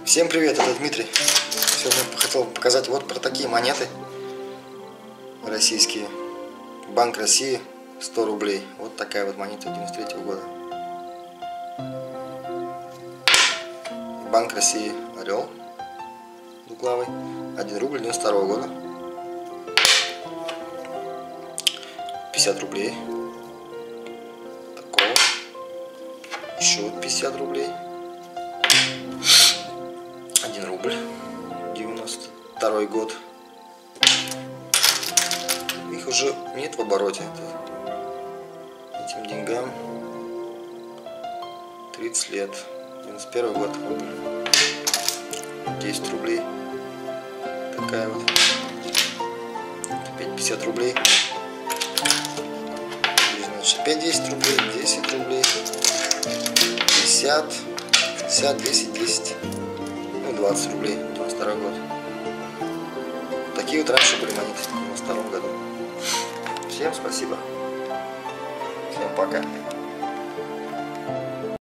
Всем привет, это Дмитрий. Сегодня хотел показать вот про такие монеты российские. Банк России, 100 рублей. Вот такая вот монета 93 года. Банк России, орел двуглавый, 1 рубль 92 года. 50 рублей. Такого. Еще вот 50 рублей. 1 рубль, 92 год. Их уже нет в обороте. Этим деньгам 30 лет. 91 год, рубль. 10 рублей. Такая вот. Опять 50 рублей. Здесь, значит, опять 10 рублей, 10 рублей. 50, 50, 10, 10. 20 рублей, 92 год. Такие вот раньше были монеты в 92 году. Всем спасибо. Всем пока.